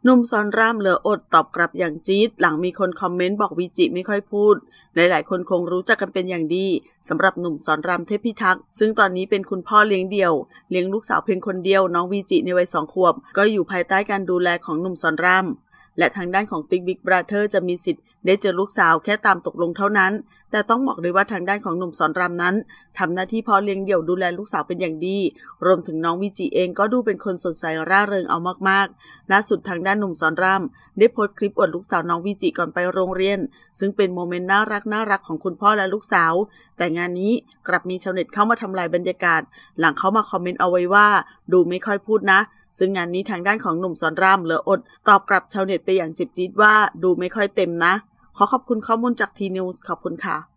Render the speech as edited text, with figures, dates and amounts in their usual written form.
หนุ่มสอนรามเหลืออดตอบกลับอย่างจี๊ดหลังมีคนคอมเมนต์บอกวีจิไม่ค่อยพูดหลายๆคนคงรู้จักกันเป็นอย่างดีสำหรับหนุ่มสอนรามเทพิทักษ์ซึ่งตอนนี้เป็นคุณพ่อเลี้ยงเดี่ยวเลี้ยงลูกสาวเพียงคนเดียวน้องวีจิในวัย2 ขวบก็อยู่ภายใต้การดูแลของหนุ่มสอนรามและทางด้านของติ๊กบิ๊กบราเธอร์จะมีสิทธิ์ได้เจอลูกสาวแค่ตามตกลงเท่านั้นแต่ต้องบอกเลยว่าทางด้านของหนุ่มสอนรามนั้นทำหน้าที่พ่อเลี้ยงเดี่ยวดูแลลูกสาวเป็นอย่างดีรวมถึงน้องวีจิเองก็ดูเป็นคนสดใสร่าเริงเอามากๆล่าสุดทางด้านหนุ่มสอนรามได้โพสต์คลิปอวดลูกสาวน้องวีจิก่อนไปโรงเรียนซึ่งเป็นโมเมนต์น่ารักของคุณพ่อและลูกสาวแต่งานนี้กลับมีชาวเน็ตเข้ามาทำลายบรรยากาศหลังเข้ามาคอมเมนต์เอาไว้ว่าดูไม่ค่อยพูดนะซึ่งงานนี้ทางด้านของหนุ่มสอนรามเหลืออดตอบกลับชาวเน็ตไปอย่างเจ็บจี๊ดว่าดูไม่ค่อยเต็มนะขอขอบคุณข้อมูลจากทีนิวส์ขอบคุณค่ะ